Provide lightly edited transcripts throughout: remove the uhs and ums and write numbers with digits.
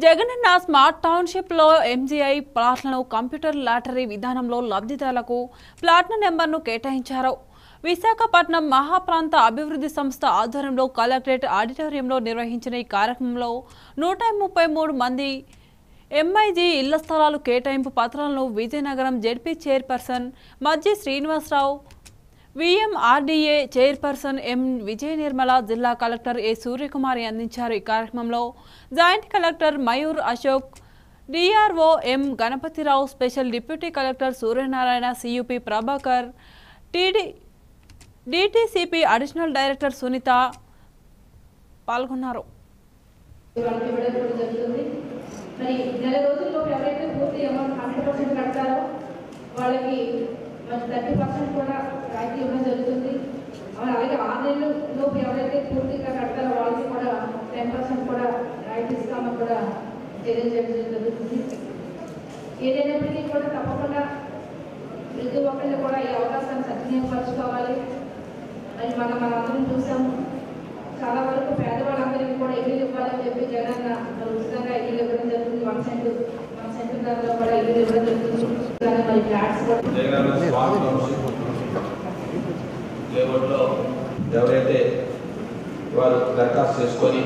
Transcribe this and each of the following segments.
Jagananna smart టౌన్షిప్లో MGI ప్లాట్లను computer lottery విధానంలో లబ్ధిదారులకు ప్లాట్ల నెంబర్ను కేటాయించారు. విశాఖపట్నం మహాప్రాంత అభివృద్ధి సంస్థ ఆధ్వర్యంలో కలెక్టరేట్ ఆడిటోరియంలో నిర్వహించిన ఈ కార్యక్రమంలో 133 మంది ఎంఐజీ ఇళ్ల స్థలాలు కేటాయింపు పత్రాలను Vizianagaram ZP chairperson Majji Srinivasarao, VMRDA chairperson M Vijaya Nirmala, జిల్లా కలెక్టర్ ఏ సూర్యకుమారి అందించారు. ఈ కార్యక్రమంలో joint collector Mayur Ashok, DRO M Ganapathirao, special deputy collector Suryanarayana, CUP Prabhakar, DTCP additional director Sunitha పాల్గొన్నారు. మరి నెల రోజుల్లో ఎవరైతే పూర్తి అమౌంట్ 100% కడతారో వాళ్ళకి మరి 30% కూడా రాయితీ ఇవ్వడం జరుగుతుంది. అలాగే 6 నెలల లోపు ఎవరైతే పూర్తిగా కడతారో వాళ్ళకి కూడా 10% కూడా రాయితీ ఇస్తామని కూడా తెలియజేయడం జరుగుతుంది. ఏదైనప్పటికీ కూడా తప్పకుండా ప్రతి ఒక్కళ్ళు కూడా ఈ అవకాశాన్ని సద్వినియోగపరచుకోవాలి. మరి మనందరం చూసాము, చాలా వరకు పేదవాళ్ళందరికీ కూడా ఇల్లు ఇవ్వాలని చెప్పి జగన్ ఉచితంగా ఇల్లు ఇవ్వడం జరుగుతుంది. 1 సెంటు ధరలో కూడా ఇల్లు ఇవ్వడం జరుగుతుంది. మరి ఫ్లాట్స్ ఎవరైతే వారు దరఖాస్తు చేసుకొని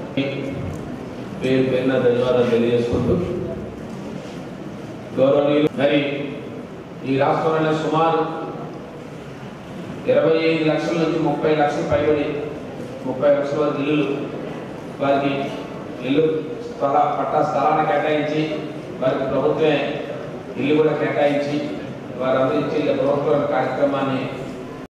పేరు పేరున ధన్యవాదాలు తెలియజేసుకుంటూ, గౌరవనీయులు మరి ఈ రాష్ట్రంలో సుమారు 25 లక్షల నుంచి 30 లక్షల పైబడి 30 లక్షల వరకు ఇల్లులు వారికి ఇల్లు పట్టా స్థలాన్ని కేటాయించి వారికి ప్రభుత్వమే ఇల్లు కూడా కేటాయించి వారు అందించే ప్రభుత్వ కార్యక్రమాన్ని